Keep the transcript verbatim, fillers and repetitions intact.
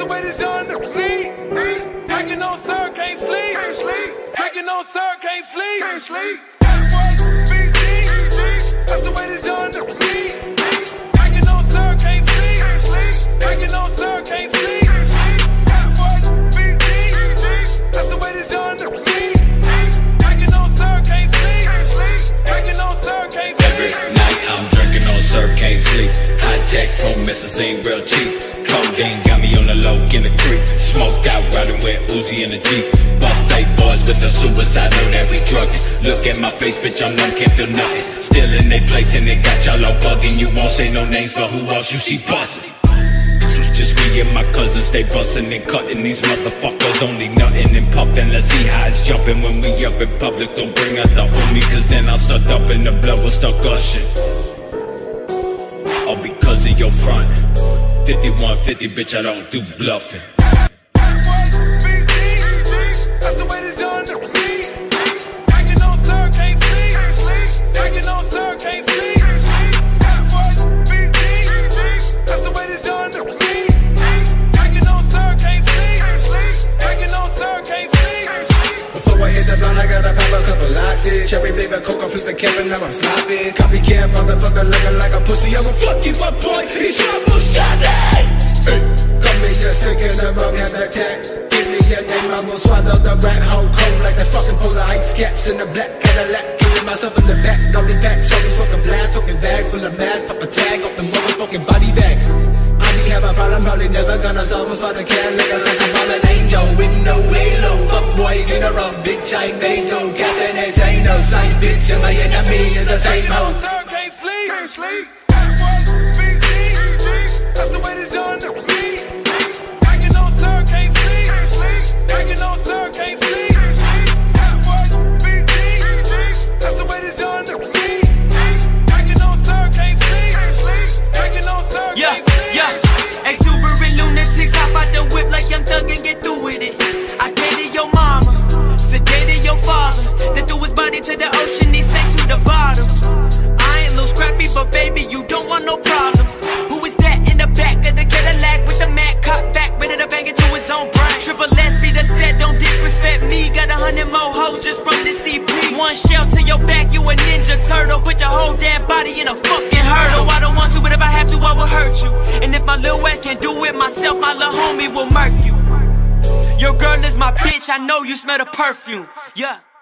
the way this young nigga sleep. Drinking on sir, can't sleep. Drinking on sir, can't sleep. That boy, B G. That's the way this young nigga sleep. Drinking on sir, can't sleep. Drinking on sir, can't sleep. That boy, B G. That's the way this young nigga sleep. Drinking on sir, can't sleep. Drinking on sir, can't sleep. Every night I'm drinking on sir, can't sleep. High tech, promethazine, real cheap. Codeine got me on the low in the creek. Smoked out, riding with Uzi in the Jeep. Buffet boys with the suicide, know that we drugging. Look at my face, bitch, I'm numb, can't feel nothing. Still in they place and they got y'all all bugging. You won't say no names, but who else you see buzzing? Just me and my cousins stay bustin' and cutting. These motherfuckers only nuttin' and puffin'. Let's see how it's jumpin' when we up in public. Don't bring out the homie, cause then I'll start up and the blood will start gushing. All because of your front. Fifty-one fifty, bitch, I don't do bluffing. Cherry flavor coke, I flip the cap and now I'm sloppy. Copycat motherfucker looking like a pussy. I'ma fuck you up, boy. These troubles stop me. Hey. Come me a stick in the wrong habitat. Give me your name, I will swallow the rat hole cold like the fucking polar ice caps in the black Cadillac. Killing myself in the back, golden pack. Show me smoking blast, talking bag full of mass. Pop a tag off the motherfucking body bag. I be have a problem, probably never gonna solve a spot a cat looking like a fallen angel with no halo. Fuck boy, get her wrong, bitch, I made no captain. Ain't no same bitch, and my enemy is the same hoe. Can't sleep, can't sleep. That boy, B G. That's the way this young nigga sleep. Drinking on sir, can't sleep. Drinking on sir, can't sleep. That boy, B G. That's the way this young nigga sleep. Drinking on sir, can't sleep. Drinking on sir, can't sleep. Yeah, yeah. Exuberant lunatics hop out the whip like Young Thug and get through with it. I dated your mama, sedated your father, then threw his body to the ocean, he sank to the bottom. I ain't little scrappy, but baby, you don't want no problems. Who is that in the back of the Cadillac with the Mac cut back, ready to bang it to his own brain? Triple S be the set, don't disrespect me. Got a hundred more hoes just from this C P. One shell to your back, you a ninja turtle. Put your whole damn body in a fucking hurdle. I don't want to, but if I have to, I will hurt you. And if my little ass can't do it myself, my little homie will murk you. Your girl is my bitch, I know you smell the perfume. Yeah.